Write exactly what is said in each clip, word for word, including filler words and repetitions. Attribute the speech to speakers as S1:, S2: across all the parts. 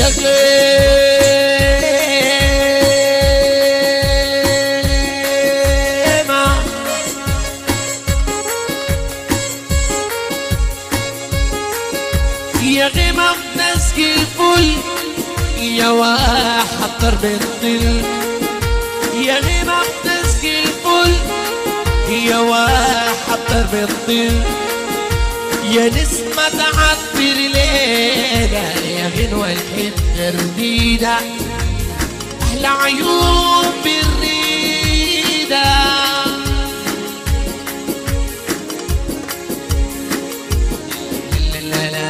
S1: يا غيمة يا غيمة بنسكي الفل يا واحد ضرب الظل يا غيمة بنسكي الفل يا واحد ضرب الظل يا نسمة تعطر ليلة يا غنوة الحب جديدة أحلى عيون بالريدة لا لا لا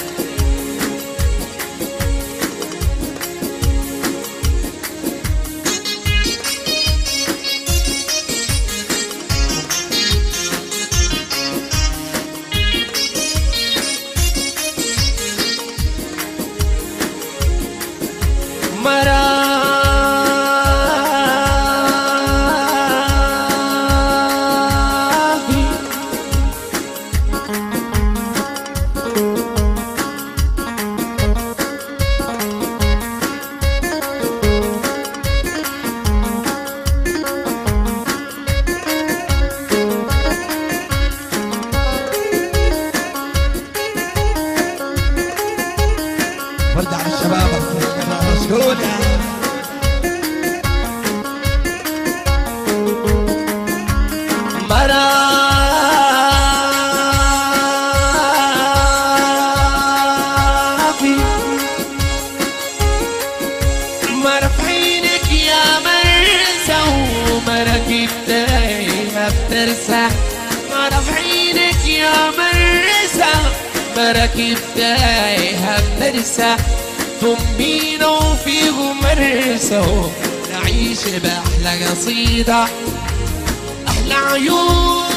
S1: مرافي
S2: ورد على الشباب مسكونة
S1: مرافي مرف عينك يا مرسى ومراكب دايما بترسى مرف عينك يا مرسى مراكب دايها بترسى ضمينا وفيهم مرسى نعيش بأحلى قصيدة أحلى عيون